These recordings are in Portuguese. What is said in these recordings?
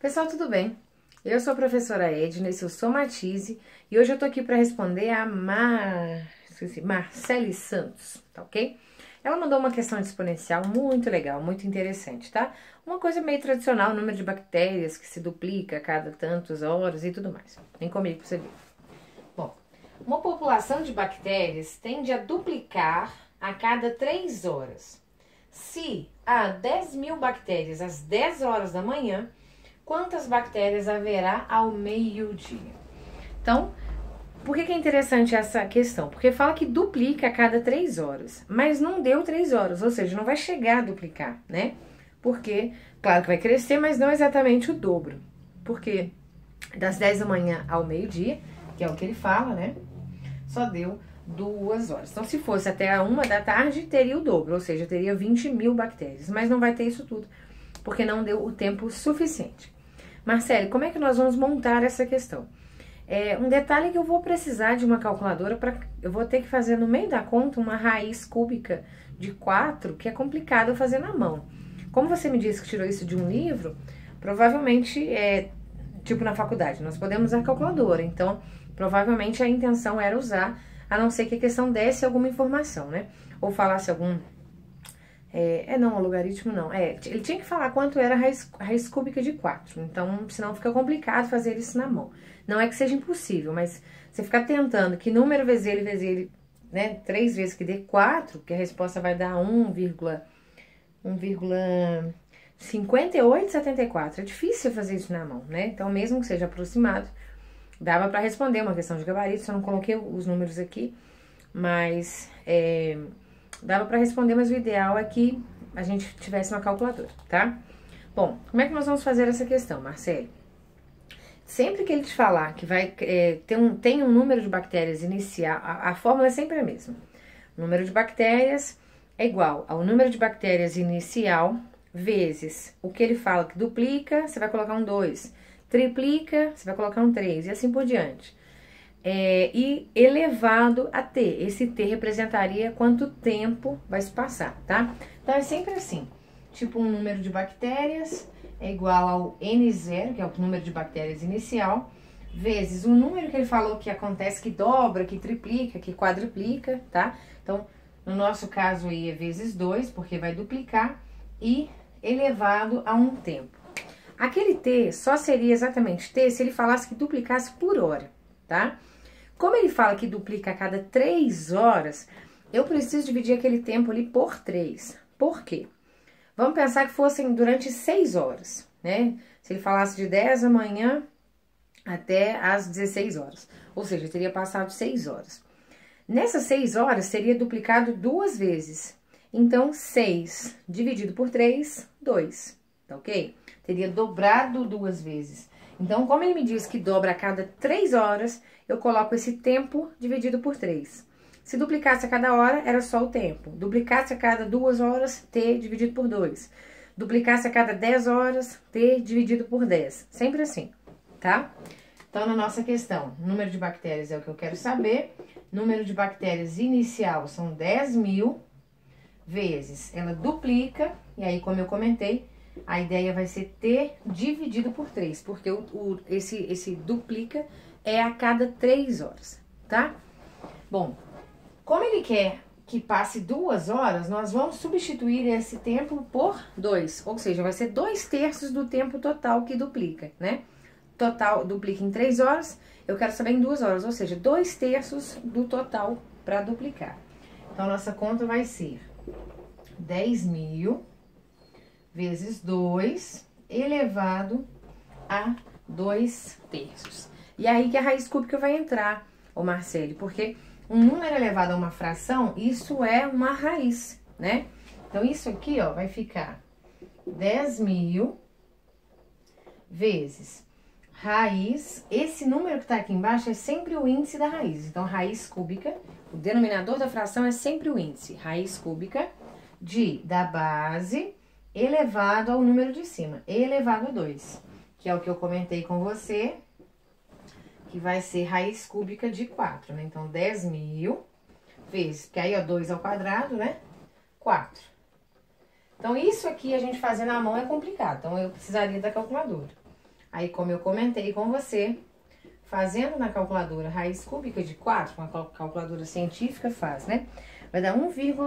Pessoal, tudo bem? Eu sou a professora Edna, esse é o Somatize, e hoje eu tô aqui para responder a Marcele Santos, tá ok? Ela mandou uma questão de exponencial muito legal, muito interessante, tá? Uma coisa meio tradicional, o número de bactérias que se duplica a cada tantas horas e tudo mais. Vem comigo pra você ver. Bom, uma população de bactérias tende a duplicar a cada 3 horas. Se há 10.000 bactérias às 10 horas da manhã, quantas bactérias haverá ao meio-dia? Então, por que é interessante essa questão? Porque fala que duplica a cada 3 horas, mas não deu 3 horas, ou seja, não vai chegar a duplicar, né? Porque, claro que vai crescer, mas não exatamente o dobro. Porque das 10 da manhã ao meio-dia, que é o que ele fala, né? Só deu 2 horas. Então, se fosse até a 1 da tarde, teria o dobro, ou seja, teria 20.000 bactérias. Mas não vai ter isso tudo, porque não deu o tempo suficiente. Marcele, como é que nós vamos montar essa questão? Um detalhe que eu vou precisar de uma calculadora, eu vou ter que fazer no meio da conta uma raiz cúbica de 4, que é complicado eu fazer na mão. Como você me disse que tirou isso de um livro, provavelmente, tipo na faculdade, nós podemos usar calculadora, então provavelmente a intenção era usar, a não ser que a questão desse alguma informação, né? Ou falasse algum... não, o logaritmo não. Ele tinha que falar quanto era a raiz cúbica de 4. Então, senão fica complicado fazer isso na mão. Não é que seja impossível, mas você ficar tentando que número vezes ele, né, 3 vezes que dê 4, que a resposta vai dar 1,5874. É difícil fazer isso na mão, né? Então, mesmo que seja aproximado, dava para responder uma questão de gabarito. Só não coloquei os números aqui, mas... dava para responder, mas o ideal é que a gente tivesse uma calculadora, tá? Bom, como é que nós vamos fazer essa questão, Marcele? Sempre que ele te falar que vai tem um número de bactérias inicial, a fórmula é sempre a mesma. O número de bactérias é igual ao número de bactérias inicial vezes o que ele fala que duplica, você vai colocar um 2. Triplica, você vai colocar um 3 e assim por diante. E elevado a T. Esse T representaria quanto tempo vai se passar, tá? Então, é sempre assim. Tipo, um número de bactérias é igual ao N0, que é o número de bactérias inicial, vezes o número que ele falou que acontece, que dobra, que triplica, que quadruplica, tá? Então, no nosso caso aí é vezes 2, porque vai duplicar, e elevado a um tempo. Aquele T só seria exatamente T se ele falasse que duplicasse por hora, tá? Como ele fala que duplica a cada 3 horas, eu preciso dividir aquele tempo ali por 3. Por quê? Vamos pensar que fossem durante 6 horas, né? Se ele falasse de 10 da manhã até as 16 horas. Ou seja, teria passado 6 horas. Nessas 6 horas, seria duplicado 2 vezes. Então, 6 dividido por 3, 2. Tá ok? Teria dobrado 2 vezes. Então, como ele me diz que dobra a cada 3 horas, eu coloco esse tempo dividido por 3. Se duplicasse a cada hora, era só o tempo. Duplicasse a cada 2 horas, T dividido por 2. Duplicasse a cada 10 horas, T dividido por 10. Sempre assim, tá? Então, na nossa questão, número de bactérias é o que eu quero saber. Número de bactérias inicial são 10.000 vezes. Ela duplica, e aí, como eu comentei, a ideia vai ser T dividido por 3, porque esse duplica é a cada 3 horas, tá? Bom, como ele quer que passe 2 horas, nós vamos substituir esse tempo por 2, ou seja, vai ser 2/3 do tempo total que duplica, né? Total duplica em 3 horas, eu quero saber em 2 horas, ou seja, 2/3 do total para duplicar. Então, nossa conta vai ser 10.000 vezes 2 elevado a 2/3. E aí que a raiz cúbica vai entrar, ô Marcele, porque um número elevado a uma fração, isso é uma raiz, né? Então, isso aqui, ó, vai ficar 10.000 vezes raiz. Esse número que tá aqui embaixo é sempre o índice da raiz. Então, raiz cúbica, o denominador da fração é sempre o índice. Raiz cúbica da base elevado ao número de cima, elevado a 2, que é o que eu comentei com você, que vai ser raiz cúbica de 4, né? Então, 10.000 vezes, porque aí, ó, 2 ao quadrado, né? 4. Então, isso aqui a gente fazer na mão é complicado, então eu precisaria da calculadora. Aí, como eu comentei com você, fazendo na calculadora raiz cúbica de 4, uma calculadora científica faz, né? Vai dar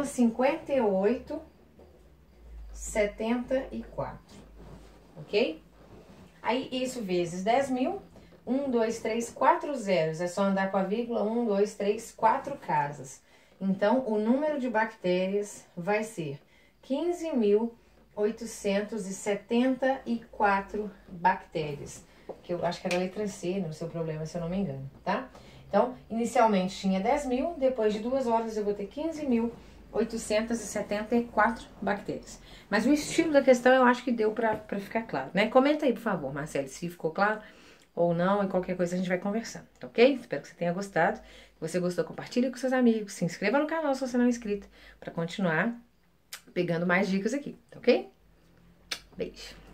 1,5874, ok? Aí, isso vezes 10.000, 1, 2, 3, 4 zeros. É só andar com a vírgula, 1, 2, 3, 4 casas. Então, o número de bactérias vai ser 15.874 bactérias. Que eu acho que era a letra C no seu problema, se eu não me engano, tá? Então, inicialmente tinha 10.000, depois de 2 horas eu vou ter 15.874 bactérias. Mas o estilo da questão eu acho que deu pra ficar claro, né? Comenta aí, por favor, Marcelo, se ficou claro ou não, e qualquer coisa a gente vai conversando, tá ok? Espero que você tenha gostado. Se você gostou, compartilhe com seus amigos, se inscreva no canal se você não é inscrito, pra continuar pegando mais dicas aqui, tá ok? Beijo!